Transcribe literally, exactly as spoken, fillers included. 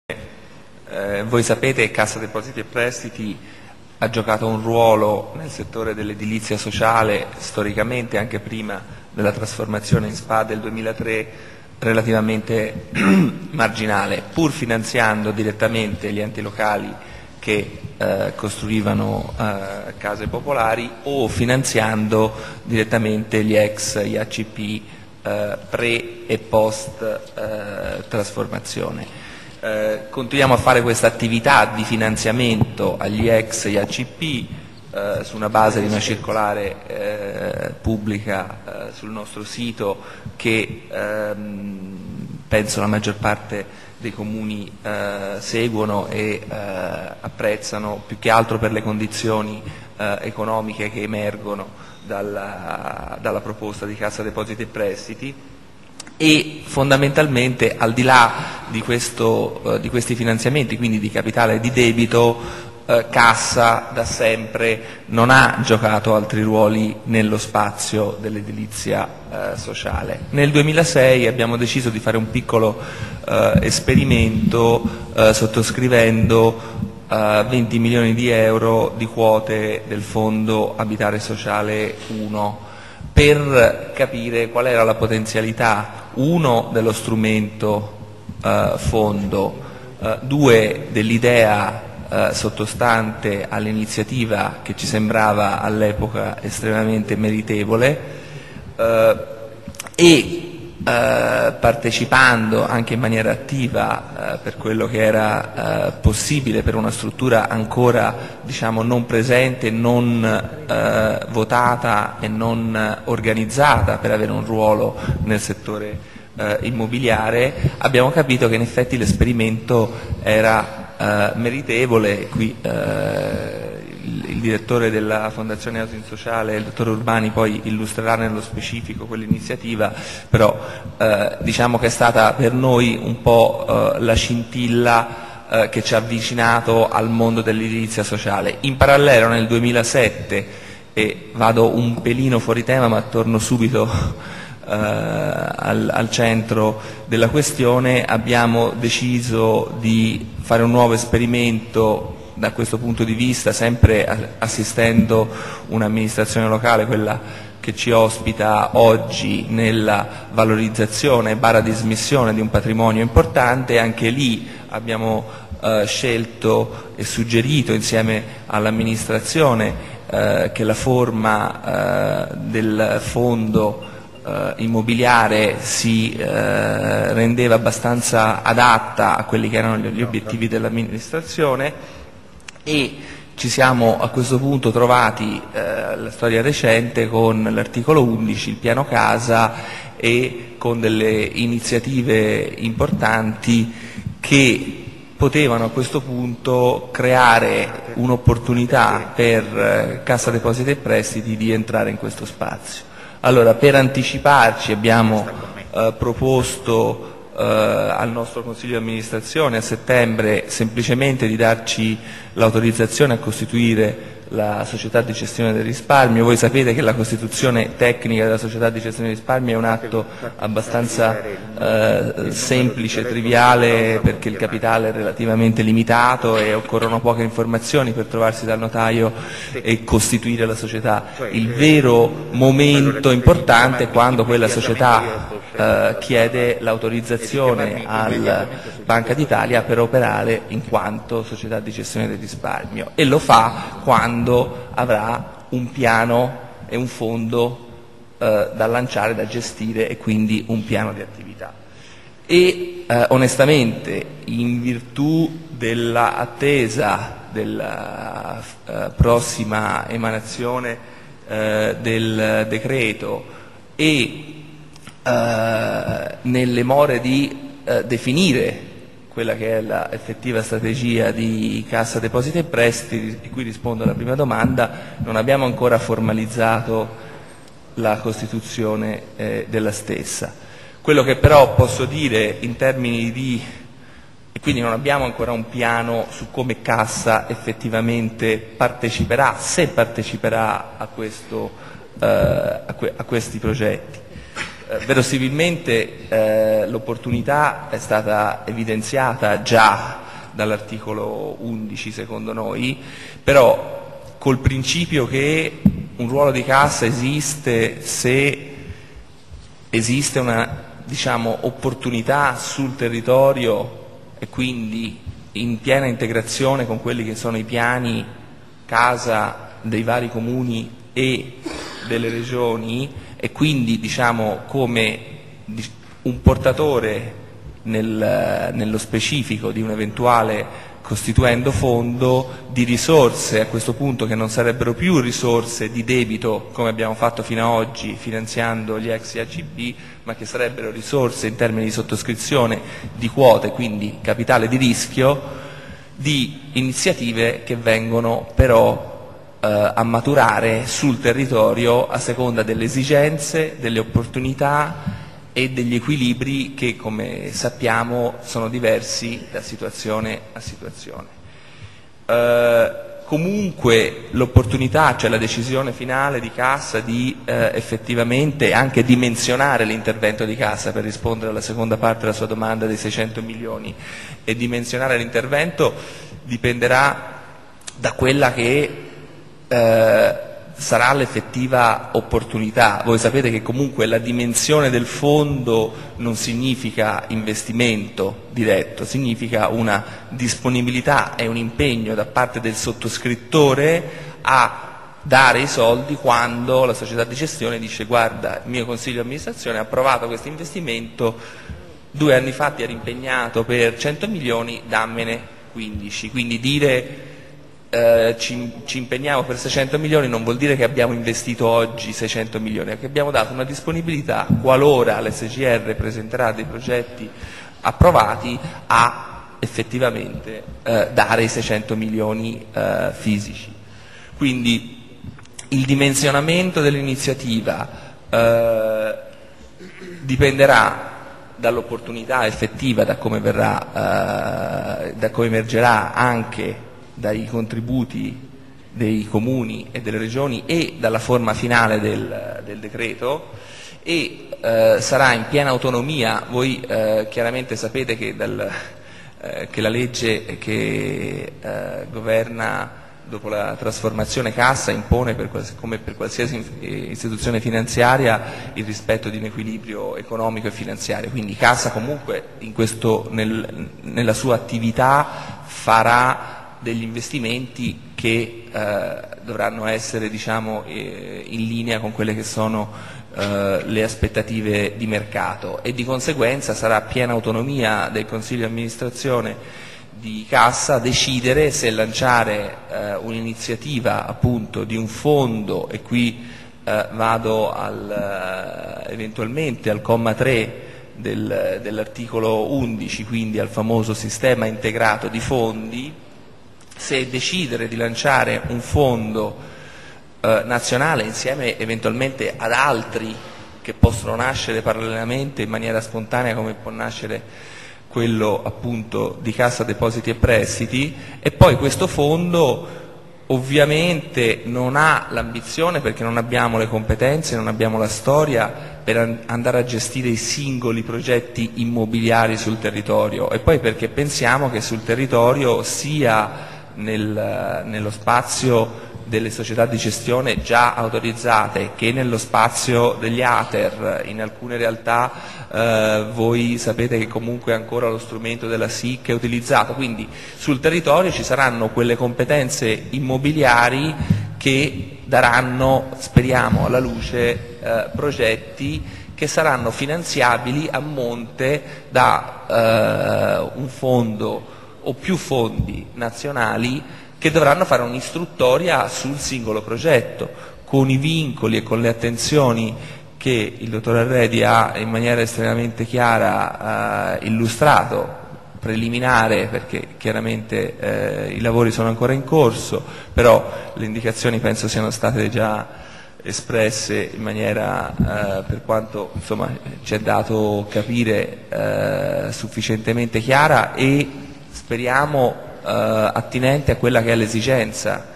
Eh, voi sapete che Cassa Depositi e Prestiti ha giocato un ruolo nel settore dell'edilizia sociale storicamente, anche prima della trasformazione in S P A del duemilatré, relativamente marginale, pur finanziando direttamente gli enti locali che eh, costruivano eh, case popolari o finanziando direttamente gli ex I A C P eh, pre e post eh, trasformazione. Eh, continuiamo a fare questa attività di finanziamento agli ex I A C P eh, su una base di una circolare eh, pubblica eh, sul nostro sito che ehm, penso la maggior parte dei comuni eh, seguono e eh, apprezzano, più che altro per le condizioni eh, economiche che emergono dalla, dalla proposta di Cassa Depositi e Prestiti. E fondamentalmente, al di là di, questo, eh, di questi finanziamenti, quindi di capitale e di debito, eh, Cassa da sempre non ha giocato altri ruoli nello spazio dell'edilizia eh, sociale. Nel duemilasei abbiamo deciso di fare un piccolo eh, esperimento eh, sottoscrivendo eh, venti milioni di euro di quote del Fondo Abitare Sociale uno, per capire qual era la potenzialità, uno, dello strumento eh, fondo, eh, due, dell'idea eh, sottostante all'iniziativa che ci sembrava all'epoca estremamente meritevole eh, e eh, partecipando anche in maniera attiva eh, per quello che era eh, possibile per una struttura ancora, diciamo, non presente, non eh, votata e non organizzata per avere un ruolo nel settore eh, immobiliare, abbiamo capito che in effetti l'esperimento era eh, meritevole. Qui eh, il, il direttore della Fondazione Housing Sociale, il dottor Urbani, poi illustrerà nello specifico quell'iniziativa, però eh, diciamo che è stata per noi un po' eh, la scintilla eh, che ci ha avvicinato al mondo dell'edilizia sociale. In parallelo nel duemilasette, e vado un pelino fuori tema ma torno subito eh, al, al centro della questione, abbiamo deciso di fare un nuovo esperimento da questo punto di vista, sempre assistendo un'amministrazione locale, quella che ci ospita oggi, nella valorizzazione barra dismissione di un patrimonio importante. Anche lì abbiamo eh, scelto e suggerito insieme all'amministrazione eh, che la forma eh, del fondo Uh, immobiliare si uh, rendeva abbastanza adatta a quelli che erano gli obiettivi dell'amministrazione, e ci siamo a questo punto trovati, uh, la storia recente, con l'articolo undici, il piano casa, e con delle iniziative importanti che potevano a questo punto creare un'opportunità per uh, Cassa Depositi e Prestiti di entrare in questo spazio. Allora, per anticiparci abbiamo eh, proposto eh, al nostro Consiglio di amministrazione a settembre semplicemente di darci l'autorizzazione a costituire la società di gestione del risparmio. Voi sapete che la costituzione tecnica della società di gestione del risparmio è un atto abbastanza eh, semplice, triviale, perché il capitale è relativamente limitato e occorrono poche informazioni per trovarsi dal notaio e costituire la società. Il vero momento importante è quando quella società eh, chiede l'autorizzazione alla Banca d'Italia per operare in quanto società di gestione del risparmio, e lo fa quando avrà un piano e un fondo eh, da lanciare, da gestire, e quindi un piano di attività. E eh, onestamente, in virtù dell'attesa della eh, prossima emanazione eh, del decreto e eh, nelle more di eh, definire quella che è la effettiva strategia di Cassa Depositi e Prestiti, e qui rispondo alla prima domanda, non abbiamo ancora formalizzato la costituzione eh, della stessa. Quello che però posso dire in termini di, e quindi non abbiamo ancora un piano su come Cassa effettivamente parteciperà, se parteciperà a, questo, eh, a, que, a questi progetti. eh, verosimilmente eh, l'opportunità è stata evidenziata già dall'articolo undici secondo noi, però col principio che un ruolo di cassa esiste se esiste una, diciamo, opportunità sul territorio e quindi in piena integrazione con quelli che sono i piani casa dei vari comuni e delle regioni, e quindi, diciamo, come un portatore nel, nello specifico di un eventuale costituendo fondo di risorse, a questo punto, che non sarebbero più risorse di debito come abbiamo fatto fino ad oggi finanziando gli ex A G B, ma che sarebbero risorse in termini di sottoscrizione di quote, quindi capitale di rischio, di iniziative che vengono però eh, a maturare sul territorio a seconda delle esigenze, delle opportunità e degli equilibri che, come sappiamo, sono diversi da situazione a situazione. Eh, comunque l'opportunità, cioè la decisione finale di Cassa di eh, effettivamente anche dimensionare l'intervento di Cassa, per rispondere alla seconda parte della sua domanda dei seicento milioni, e dimensionare l'intervento dipenderà da quella che eh, sarà l'effettiva opportunità. Voi sapete che comunque la dimensione del fondo non significa investimento diretto, significa una disponibilità e un impegno da parte del sottoscrittore a dare i soldi quando la società di gestione dice: guarda, il mio consiglio di amministrazione ha approvato questo investimento, due anni fa ti eri impegnato per cento milioni, dammene quindici. Quindi dire Eh, ci, ci impegniamo per seicento milioni non vuol dire che abbiamo investito oggi seicento milioni, è che abbiamo dato una disponibilità, qualora l'S G R presenterà dei progetti approvati, a effettivamente eh, dare i seicento milioni eh, fisici. Quindi il dimensionamento dell'iniziativa eh, dipenderà dall'opportunità effettiva, da come verrà, eh, da come emergerà anche dai contributi dei comuni e delle regioni e dalla forma finale del, del decreto, e eh, sarà in piena autonomia. Voi eh, chiaramente sapete che, dal, eh, che la legge che eh, governa dopo la trasformazione Cassa impone, per, come per qualsiasi istituzione finanziaria, il rispetto di un equilibrio economico e finanziario. Quindi Cassa comunque in questo, nel, nella sua attività farà degli investimenti che eh, dovranno essere, diciamo, eh, in linea con quelle che sono eh, le aspettative di mercato, e di conseguenza sarà piena autonomia del Consiglio di amministrazione di Cassa decidere se lanciare eh, un'iniziativa appunto di un fondo, e qui eh, vado al, eh, eventualmente al comma tre del, dell'articolo undici, quindi al famoso sistema integrato di fondi, se decidere di lanciare un fondo eh, nazionale insieme eventualmente ad altri che possono nascere parallelamente in maniera spontanea, come può nascere quello appunto di Cassa Depositi e Prestiti. E poi questo fondo ovviamente non ha l'ambizione, perché non abbiamo le competenze, non abbiamo la storia per andare a gestire i singoli progetti immobiliari sul territorio, e poi perché pensiamo che sul territorio, sia Nel, nello spazio delle società di gestione già autorizzate che nello spazio degli A T E R, in alcune realtà eh, voi sapete che comunque ancora lo strumento della S I C è utilizzato, quindi sul territorio ci saranno quelle competenze immobiliari che daranno, speriamo, alla luce eh, progetti che saranno finanziabili a monte da eh, un fondo o più fondi nazionali, che dovranno fare un'istruttoria sul singolo progetto, con i vincoli e con le attenzioni che il dottor Arredi ha in maniera estremamente chiara eh, illustrato, preliminare, perché chiaramente eh, i lavori sono ancora in corso, però le indicazioni penso siano state già espresse in maniera, eh, per quanto insomma ci è dato capire, eh, sufficientemente chiara, e speriamo eh, attinente a quella che è l'esigenza